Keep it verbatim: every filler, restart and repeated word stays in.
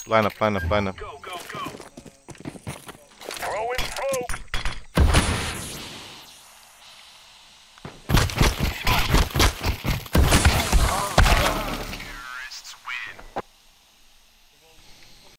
Line up, line up, line up. Go, go, go. Throwing smoke.